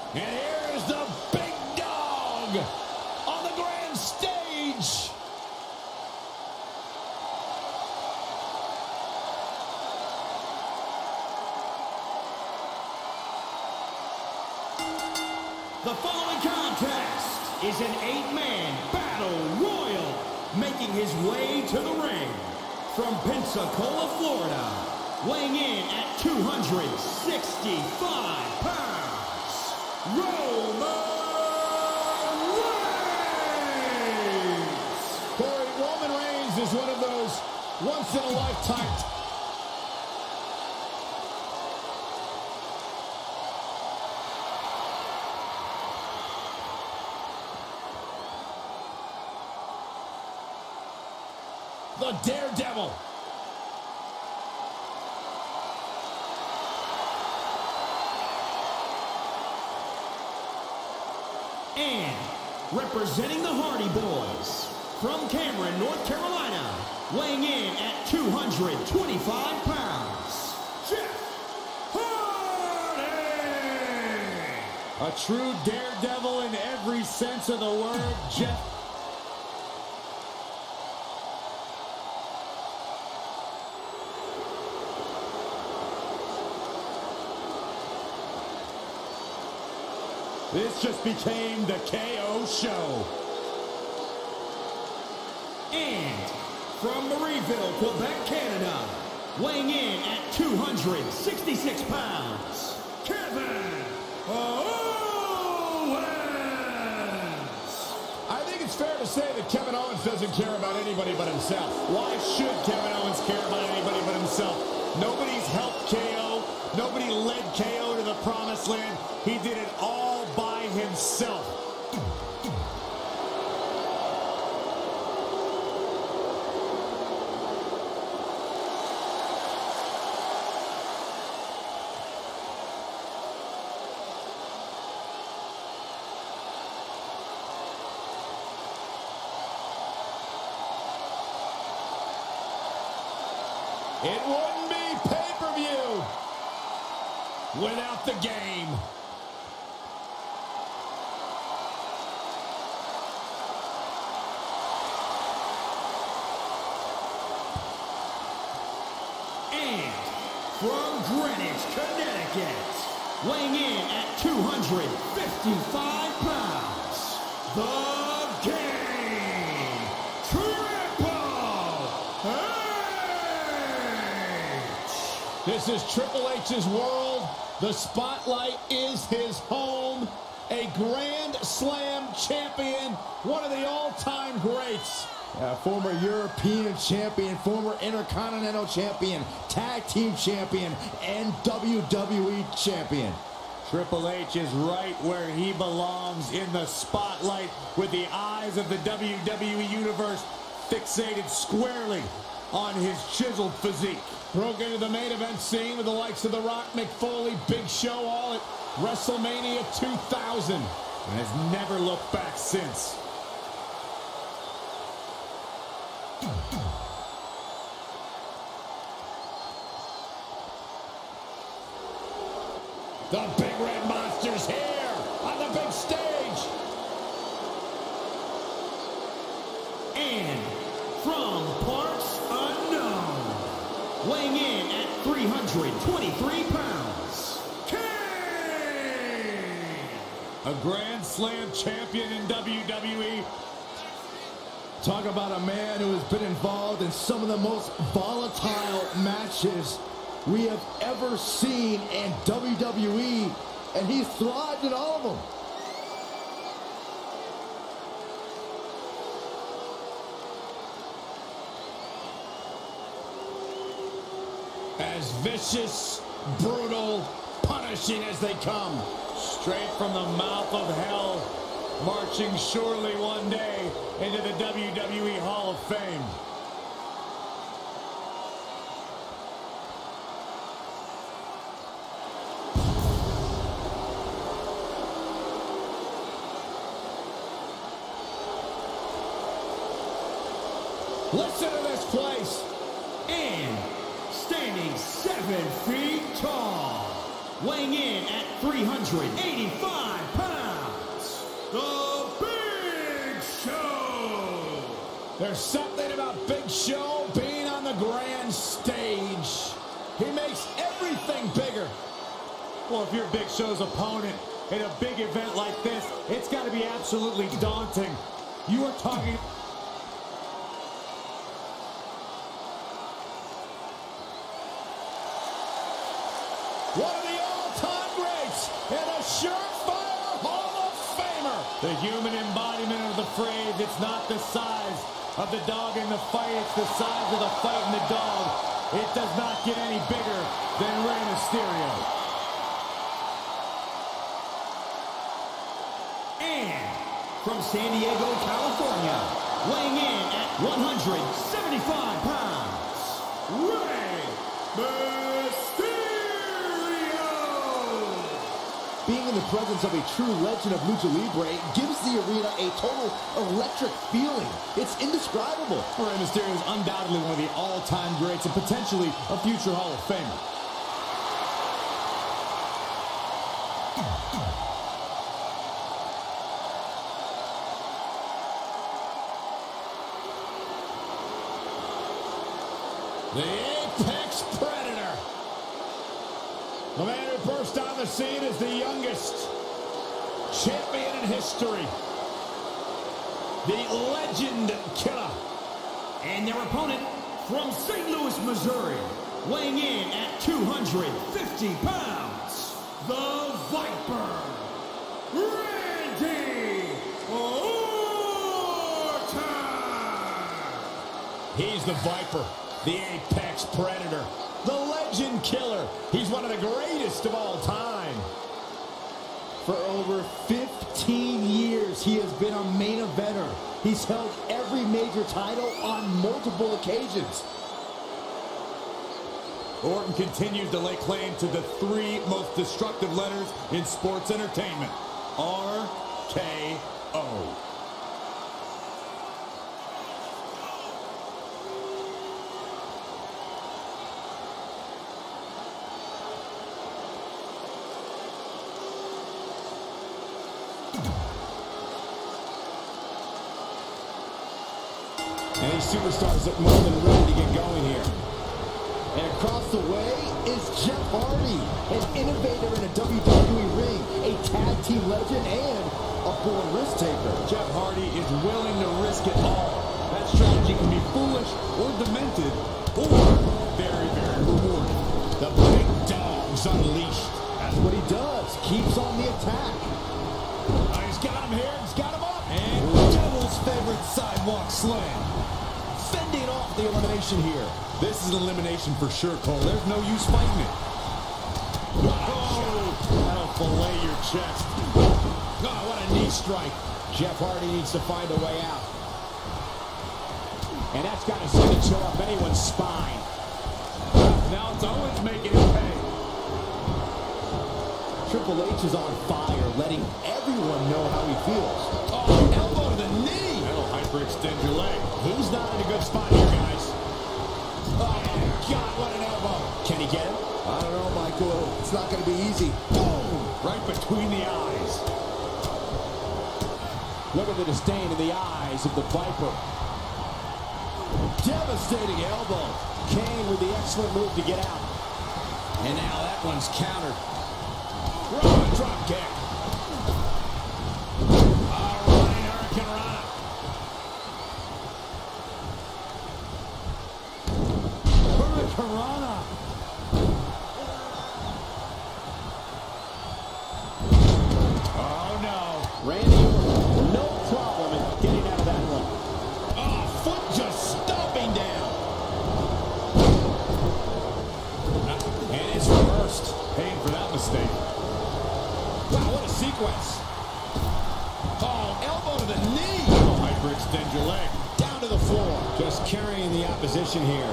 And here's the big dog on the grand stage. The following contest is an 8-man battle royal, making his way to the ring from Pensacola, Florida, weighing in at 265 pounds, Roman Reigns! Corey, Roman Reigns is one of those once-in-a-lifetime. The Daredevil. And representing the Hardy Boys, from Cameron, North Carolina, weighing in at 225 pounds, Jeff Hardy! A true daredevil in every sense of the word, Jeff. This just became the KO show. And from Marieville, Quebec, Canada, weighing in at 266 pounds, Kevin Owens! I think it's fair to say that Kevin Owens doesn't care about anybody but himself. Why should Kevin Owens care about anybody but himself? Nobody's helped KO. Nobody led KO to the promised land. He did it all by himself. It wouldn't be pay-per-view without the game. And from Greenwich, Connecticut, weighing in at 255 pounds, the Game, Triple H! This is Triple H's world. The spotlight is his home. A Grand Slam champion, one of the all-time greats. Former European champion, former Intercontinental champion, tag team champion, and WWE champion. Triple H is right where he belongs, in the spotlight, with the eyes of the WWE Universe fixated squarely on his chiseled physique. Broke into the main event scene with the likes of The Rock, Mick Foley, Big Show, all at WrestleMania 2000, and has never looked back since. The Big Red Monster's here on the big stage. And from parts unknown, weighing in at 323 pounds, Kane! A Grand Slam champion in WWE. Talk about a man who has been involved in some of the most volatile matches we have ever seen in WWE, and he's thrived in all of them. As vicious, brutal, punishing as they come. Straight from the mouth of hell, marching surely one day into the WWE Hall of Fame. Listen to this place. And standing 7 feet tall, weighing in at 385 pounds, The Big Show. There's something about Big Show being on the grand stage. He makes everything bigger. Well, if you're Big Show's opponent in a big event like this, it's got to be absolutely daunting. You are talking... One of the all-time greats and a surefire Hall of Famer. The human embodiment of the phrase, it's not the size of the dog in the fight, it's the size of the fight in the dog. It does not get any bigger than Rey Mysterio. And from San Diego, California, weighing in at 175 pounds, Rey Mysterio. Being in the presence of a true legend of Lucha Libre gives the arena a total electric feeling. It's indescribable. Rey Mysterio is undoubtedly one of the all-time greats and potentially a future Hall of Famer. The Apex Predator. The man who burst on the scene is the youngest champion in history. The Legend Killer. And their opponent from St. Louis, Missouri, weighing in at 250 pounds, the Viper, Randy Orton. He's the Viper, the Apex Predator, the Legend Killer. He's one of the greatest of all time. For over 15 years, he has been a main eventer. He's held every major title on multiple occasions. Orton continues to lay claim to the three most destructive letters in sports entertainment. RKO. And these superstars look more than ready to get going here. And across the way is Jeff Hardy, an innovator in a WWE ring, a tag team legend, and a born risk taker. Jeff Hardy is willing to risk it all. That strategy can be foolish or demented, or very, very rewarding. The big dog's unleashed. That's what he does. Keeps on the attack. Oh, he's got him here. He's got him up. And Devil's favorite sidewalk slam. Fending off the elimination here. This is an elimination for sure, Cole. There's no use fighting it. Oh, that'll fillet your chest. Oh, what a knee strike. Jeff Hardy needs to find a way out. And that's got to send a chill up anyone's spine. Now it's Owens making it pay. Triple H is on fire, letting everyone know how he feels. Oh, elbow to the knee. That'll hyperextend your leg. He's not in a good spot here, guys. Oh, God, what an elbow. Can he get him? I don't know, Michael. It's not going to be easy. Boom. Right between the eyes. Look at the disdain in the eyes of the Viper. Devastating elbow. Kane with the excellent move to get out. And now that one's countered. Running drop kick. Running Hurricane Rana. Hurricane Rana. Oh, no. Randy Orton, no problem in getting out of that one. Oh, foot just stomping down. And it's reversed. Paying for that mistake. Wow, what a sequence. Oh, elbow to the knee. That'll hyperextend your leg. Down to the floor. Just carrying the opposition here.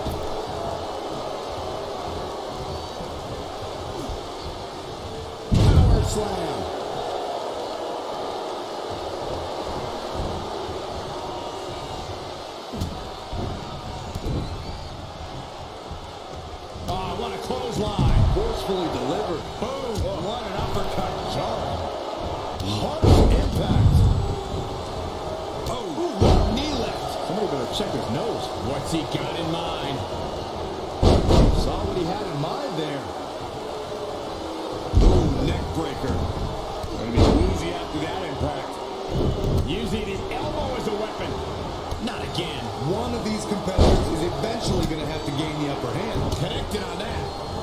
Power slam. Oh, what a clothesline. forcefully delivered. Boom! What an uppercut. Jarring. Harsh impact. Oh, what a knee lift. Somebody better check his nose. What's he got in mind? Saw what he had in mind there. Boom, neck breaker. Gonna be woozy after that impact. Using his elbow as a weapon. Not again. One of these competitors is eventually going to have to gain the upper hand. Connected on that.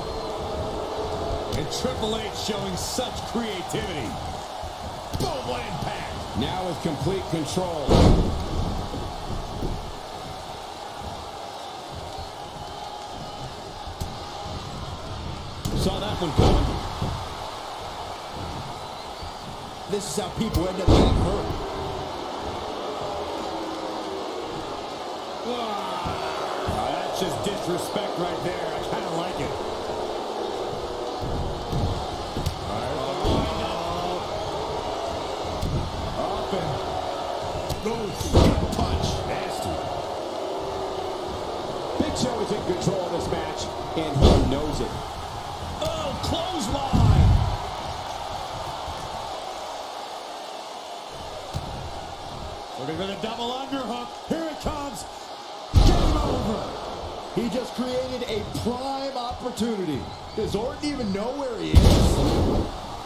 And Triple H showing such creativity. Boom, what impact. Now with complete control. Saw that one coming. This is how people end up getting hurt. That's just disrespect right there. I kind of like it. Up and punch. Nasty. Big Show is in control of this match, and he knows it. Oh, clothesline. Looking for the double underhook. Here it comes. Game over. He just created a prime opportunity. Does Orton even know where he is?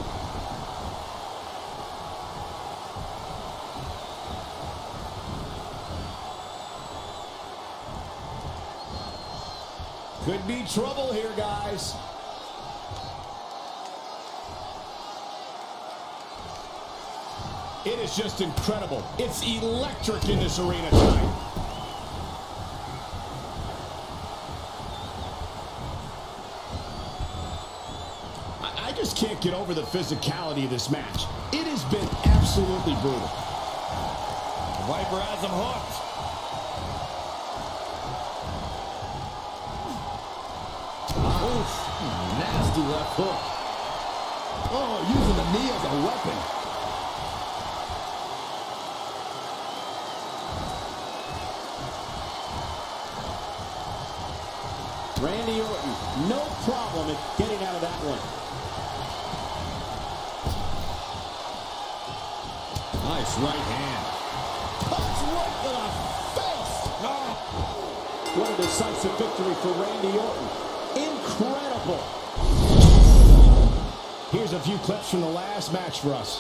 Could be trouble here, guys. It is just incredible. It's electric in this arena tonight. I just can't get over the physicality of this match. It has been absolutely brutal. Viper has him hooked. Oof, nasty left hook. Oh, using the knee as a weapon. Randy Orton, no problem in getting out of that one. Nice right hand. Punch right to the face. What a decisive victory for Randy Orton. Incredible. Here's a few clips from the last match for us.